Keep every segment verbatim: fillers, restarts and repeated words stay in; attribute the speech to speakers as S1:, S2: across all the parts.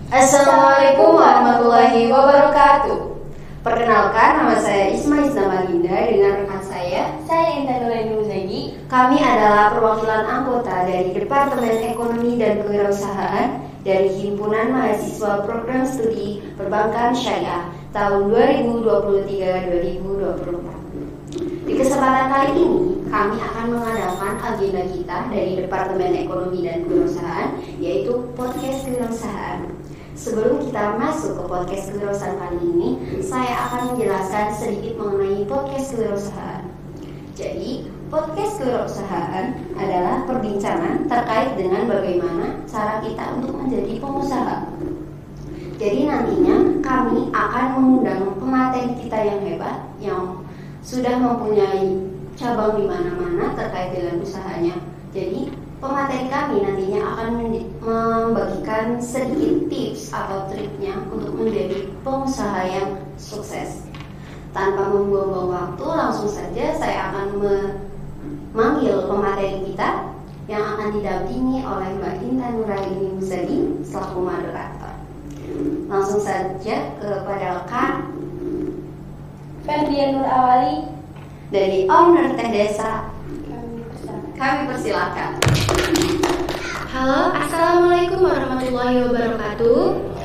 S1: Assalamualaikum warahmatullahi wabarakatuh. Perkenalkan, nama saya Isma Isna Malinda dengan rekan saya,
S2: Saya Intan Nuraini Muzagi.
S1: kami adalah perwakilan anggota dari Departemen Ekonomi dan Kewirausahaan dari Himpunan Mahasiswa Program Studi Perbankan Syariah tahun dua ribu dua puluh tiga dua ribu dua puluh empat. Di kesempatan kali ini, kami akan mengadakan agenda kita dari Departemen Ekonomi dan Kewirausahaan, yaitu podcast kewirausahaan. Sebelum kita masuk ke podcast kewirausahaan kali ini, saya akan menjelaskan sedikit mengenai podcast kewirausahaan. Jadi, podcast kewirausahaan adalah perbincangan terkait dengan bagaimana cara kita untuk menjadi pengusaha. Jadi nantinya kami akan mengundang pemateri kita yang hebat, yang sudah mempunyai cabang di mana-mana terkait dengan usahanya. Jadi pemateri kami nantinya akan membagikan sedikit tips atau triknya untuk menjadi pengusaha yang sukses. Tanpa membuang-buang waktu, langsung saja saya akan memanggil pemateri kita yang akan didampingi oleh Mbak Intan Nuraini Muzagi selaku moderator. Langsung saja kepada Kak
S2: Ferdian Nur Awali
S1: dari owner Teh Desa.
S2: kami persilakan.
S1: Kami persilakan. Halo, assalamualaikum warahmatullahi wabarakatuh.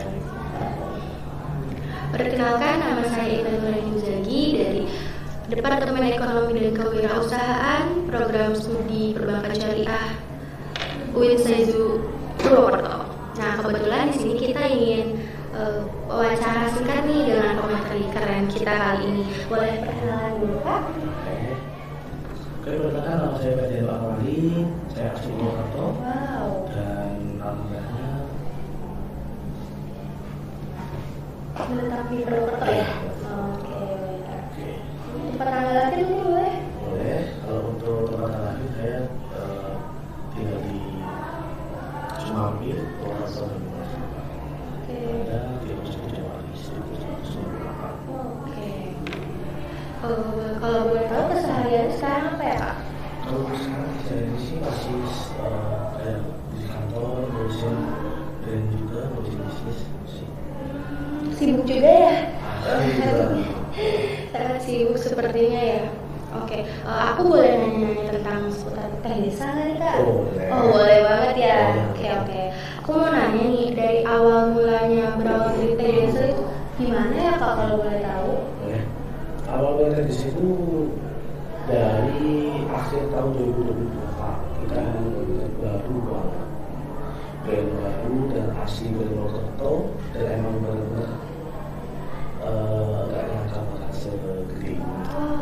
S1: Perkenalkan, nama saya Intan Nuraini Muzagi dari Departemen Ekonomi dan Kewirausahaan Program Studi Perbankan Syariah U I N Saizu Purwokerto. Nah, kebetulan di sini kita ingin uh, wawancara singkat nih dengan pemateri keren kita kali ini. Boleh perkenalan dulu, Kak?
S3: Oke, perkenalkan, nama saya Ferdian Nur Awali, saya asli Purwokerto.
S2: Wow.
S3: Dan alhamdulillahnya
S2: Menetap di Purwokerto ya? Oke.
S3: oke.
S2: Tempat tanggal lahir ini boleh?
S3: Boleh. Kalau untuk tempat lahir saya eh, tinggal di Sumampir, Purwokerto dan Purwokerto.
S2: Oke.
S3: Ada di Masjid Jawa di Seribu sembilan ratus
S2: Oke. Uh, kalau boleh tahu keseharian sekarang apa ya, Kak?
S3: Kalau sekarang saya di sini masih eh, kayak di kantor, ngurusin dan juga ngurusin bisnis sih.
S2: Sibuk juga ya?
S3: Alhamdulillah.
S2: Sangat sibuk sepertinya ya. Oke, uh, aku boleh nanya-nanya tentang seputar Teh Desa nggak nih, Kak?
S3: Oh, boleh.
S2: Oh, boleh banget ya.
S3: Boleh.
S2: Oke, oke. Aku mau nanya nih, dari awal mulanya berawal dari Teh Desa itu gimana ya, Kak, kalau boleh tahu?
S3: Boleh. Awal mulai di situ dari akhir tahun dua ribu dua puluh dua, Pak. Kita benar-benar baru banget, brand baru dan asli dari Purwokerto, dan emang benar-benar eh, gak nyangka bakal segede ini.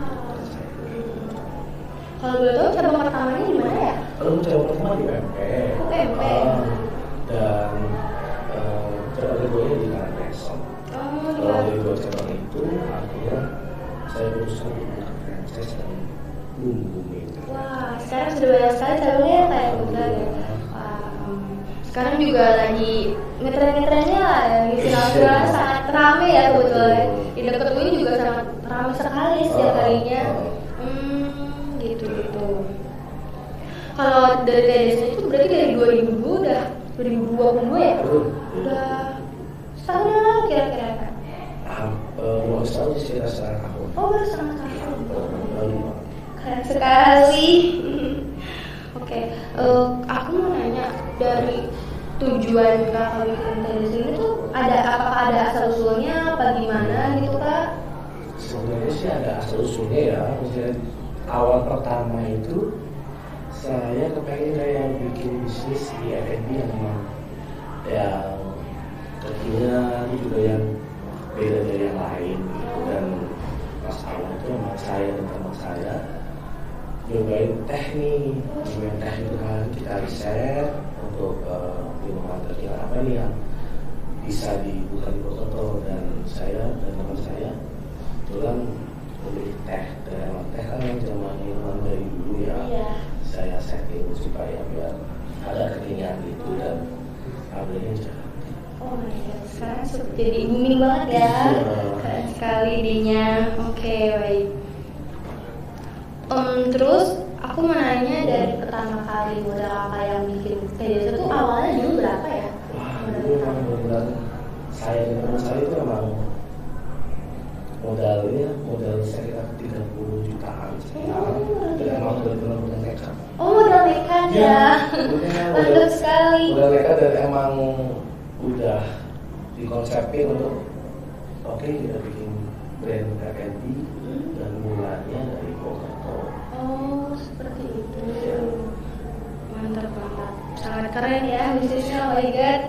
S2: Kalau boleh tahu cabang pertamanya di mana ya?
S3: Kalau cabang pertama di U M P,
S2: U M P.
S3: Ah, dan eh, cabang keduanya di Karangasem.
S2: Oh,
S3: Kalau
S2: iya.
S3: dari dua cabang itu, akhirnya saya berusaha untuk franchise dan booming.
S2: Wah, sekarang sudah banyak sekali cabangnya kayak kebetulan ya. Wah, um, sekarang juga lagi ngetren-ngetrennya lah ya, di viral-viral sangat ramai ya kebetulan. Di dekat U I juga sangat ramai sekali setiap harinya. Hmm, gitu-gitu. Kalau dari Teh Desa itu berarti dari dua ribu dua udah dua ribu dua puluh dua ya?
S3: Betul.
S2: Udah setahun yang lalu kira-kira kan?
S3: Mau setahun sih sekitar setengah tahun.
S2: Oh, baru setengah tahun.
S3: Lalu
S2: Keren sekali. Oke, eh, aku mau nanya dari tujuan kakak bikin Teh Desa ini tuh ada apakah ada asal usulnya apa gimana gitu, Kak?
S3: sebenarnya sih ada asal usulnya ya. Maksudnya awal pertama itu saya kepengen kayak bikin bisnis di F and B yang memang yang kekinian juga yang beda dari yang lain gitu. Dan pas awal itu memang saya dan teman saya nyobain teh nih, nyobain teh itu kan kita riset untuk uh, minuman terkira apa nih yang bisa dibuka di Purwokerto, dan saya dan teman saya kebetulan membeli teh, dan emang teh kan yang zaman minuman dari dulu ya.
S2: Iya.
S3: Saya setting supaya biar ada kekinian gitu, dan alhamdulillah jalan.
S2: Oh my god, sekarang sudah jadi booming banget ya. Keren sekali idenya. Oke, baik. Um, terus aku mau nanya dari pertama kali modal kakak yang bikin Teh Desa tuh awalnya dulu berapa ya?
S3: Wah, dulu memang benar kebetulan saya dan teman saya itu emang modalnya modal sekitar tiga puluh jutaan sekarang, dan emang benar-benar modal nekat.
S2: Oh, modal nekat ya. Mantap sekali.
S3: Modal nekat dan emang udah dikonsepin untuk oke okay, kita bikin brand K N D dan mulanya dari Purwokerto.
S2: Oh, seperti itu. Mantap banget. Sangat keren ya bisnisnya, oh my god.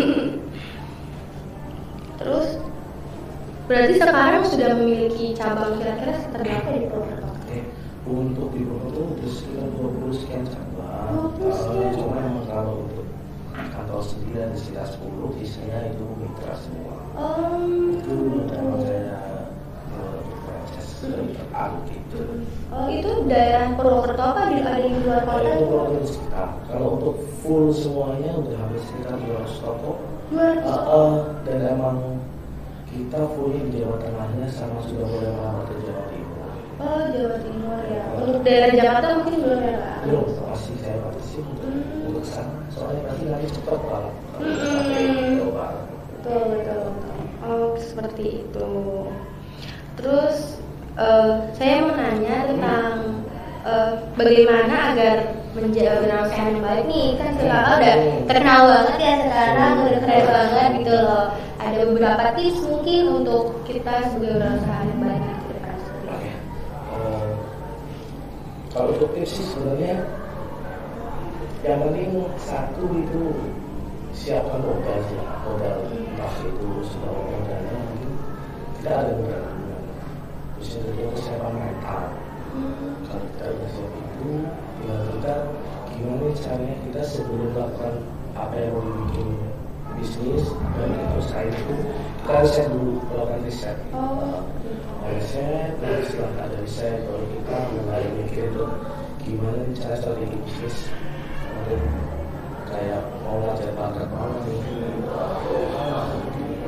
S2: Terus berarti sekarang sudah memiliki cabang kira-kira sekitar berapa di Purwokerto?
S3: Oke, untuk di Purwokerto udah sekitar dua puluh sekian cabang. Uh, cuma emang kalau untuk kantor sendiri ada sekitar sepuluh, sisanya itu mitra semua.
S2: Oh,
S3: Itu memang saya uh, proses terlalu gitu.
S2: oh itu daerah Purwokerto apa di ada di luar
S3: Nah,
S2: kota?
S3: itu Purwokerto sekitar. Kalau untuk full semuanya udah hampir sekitar dua ratus toko.
S2: Dua
S3: Uh, uh, dan emang kita fullnya di Jawa Tengahnya sama sudah mulai melamar ke Jawa Timur.
S2: Oh, Jawa Timur ya. Untuk daerah Jakarta mungkin belum ya, Kak?
S3: Belum, masih saya batasi untuk
S2: Hmm.
S3: untuk kesana. Soalnya nanti nanti cepat banget. Kalau
S2: Hmm.
S3: sampai Jawa Barat.
S2: Betul, betul, betul. Oh, seperti itu. Terus eh, saya mau nanya tentang eh, bagaimana agar menjaga berusaha yang baik nih, kan sekarang udah terkenal banget ya sekarang, udah keren banget gitu loh. Ada beberapa tips mungkin untuk kita sebagai berusaha yang baik ke depan.
S3: Oke. Eh, kalau untuk tips sih sebenarnya yang penting satu itu siapkan modal sih, modal entah itu sudah modalnya mungkin kita ada modal duluan. Terus yang kedua kesiapan mental. Kalau kita udah siap itu, tinggal kita gimana caranya kita sebelum melakukan apa yang mau dibikin bisnis dan itu saya itu kita riset dulu, melakukan riset.
S2: Oh.
S3: Riset, dan setelah ada riset baru kita mulai mikir tuh gimana cara strategi bisnis untuk kayak mau ngajak market mana nih, atau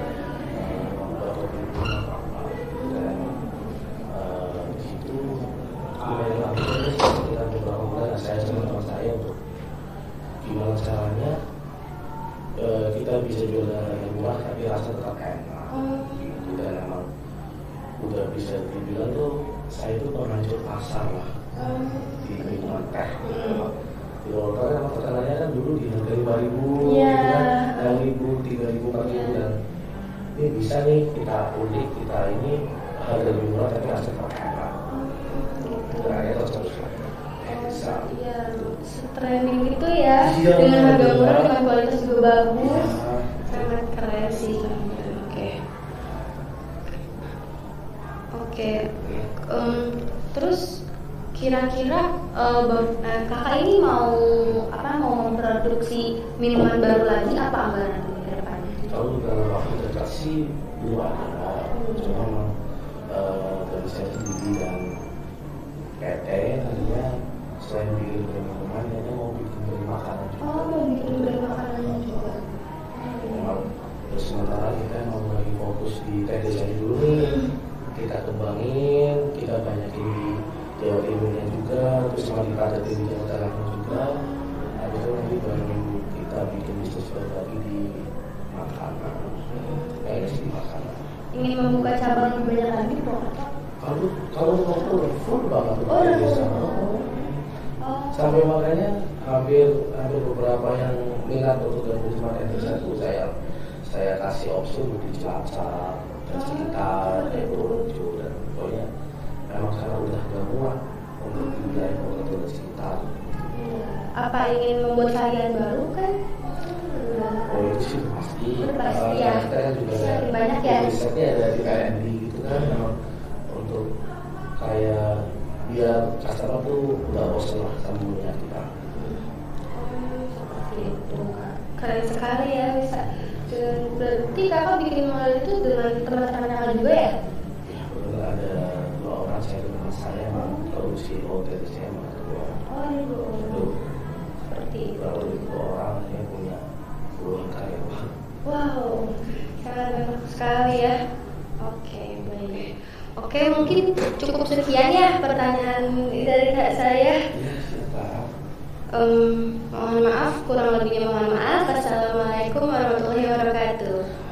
S3: pintu apa apa, dan eh, di situ kemudian lakukan sekitar beberapa bulan saya sama teman saya untuk gimana caranya eh, kita bisa jual dengan harga murah tapi rasa tetap enak. Gitu, dan emang udah bisa dibilang tuh saya itu penghancur pasar lah di minuman teh. Di Purwokerto kan emang tekanannya kan dulu di harga lima ribu, enam ribu, tiga ribu, empat ribu, dan ini bisa nih kita ulik, kita ini harga lebih murah tapi rasa tetap enak. Terakhir terus terus bisa.
S2: Iya, trending itu ya,
S3: Iya,
S2: dengan harga
S3: benar.
S2: murah dengan kualitas juga bagus,
S3: Iya.
S2: sangat keren sih. Oke, oke. Em, terus kira-kira eh, bab- eh, kakak ini mau apa mau memproduksi minuman baru lagi apa enggak nanti ke depannya?
S3: Kalau dalam waktu dekat sih belum ada, cuma memang eh, dari saya sendiri dan P T tadinya selain bikin minuman, dia mau bikin dari makanan juga.
S2: Oh, mau bikin dari makanan juga.
S3: Memang terus sementara kita mau lagi fokus di T D saya dulu nih, kita kembangin, kita banyakin di Jawa Timurnya juga, terus sama dipadatin di Jawa Tengahnya juga. Habis itu nanti baru kita bikin bisnis baru lagi di makanan. Kayaknya sih di makanan.
S2: Ingin membuka cabang lebih banyak lagi di Purwokerto?
S3: Kalau kalau mau tuh udah full banget tuh
S2: Oh, udah
S3: di
S2: full.
S3: sana.
S2: Oh,
S3: Sampai makanya hampir hampir beberapa yang minat untuk gabung sama N T satu saya saya kasih opsi untuk di Cilacap dan sekitar kayak Purworejo dan pokoknya memang karena udah gak muat untuk di wilayah Purworejo dan sekitar.
S2: apa ingin membuat varian baru kan?
S3: Oh itu sih pasti.
S2: Itu pasti
S3: Uh,
S2: ya.
S3: Kita kan juga ada
S2: Semakin banyak ya.
S3: risetnya ada di K N D gitu kan, memang untuk kayak biar customer tuh udah bosan lah sama minyak kita.
S2: Seperti itu. Keren sekali ya bisa. Dan berarti kakak bikin model itu dengan teman-teman kakak juga ya?
S3: Ya benar ada dua orang saya dengan saya emang produksi hotel saya emang ada dua orang.
S2: Oh ini dua orang.
S3: Itu
S2: Seperti itu.
S3: kurang lebih dua orang yang punya puluhan karyawan.
S2: Wow, sangat banyak sekali ya. Oke, baik. Oke, mungkin cukup sekian ya pertanyaan dari kak saya.
S3: Ya siapa?
S2: Em, mohon maaf, kurang lebihnya mohon maaf. Assalamualaikum warahmatullahi wabarakatuh.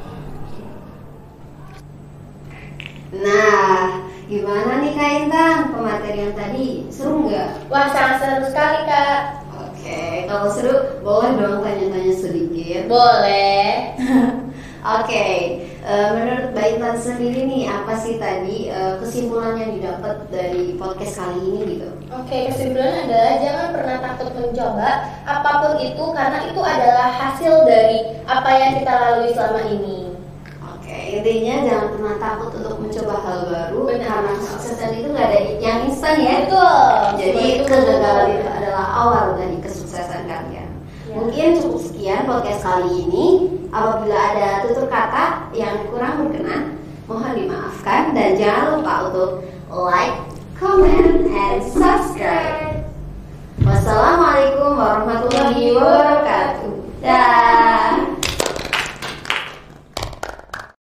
S1: Nah, gimana nih Kak Intan? Pemateri yang tadi seru nggak?
S2: Wah, sangat seru sekali Kak.
S1: Oke, kalau seru boleh dong tanya-tanya sedikit.
S2: Boleh.
S1: Oke, uh, menurut Mbak Intan sendiri nih apa sih tadi uh, kesimpulan yang didapat dari podcast kali ini gitu?
S2: Oke, kesimpulannya adalah jangan pernah takut mencoba apapun itu karena itu adalah hasil dari apa yang kita lalui selama ini.
S1: Oke, intinya jangan pernah takut untuk mencoba hal baru.
S2: Benar.
S1: Karena kesuksesan itu nggak ada yang instan ya.
S2: Betul.
S1: Jadi
S2: Betul.
S1: kegagalan itu adalah awal dari kesuksesan kalian.
S2: Ya.
S1: Mungkin cukup sekian podcast kali ini. Apabila ada tutur kata yang kurang berkenan, mohon dimaafkan dan jangan lupa untuk like, comment, and subscribe. Wassalamualaikum warahmatullahi wabarakatuh. Dah.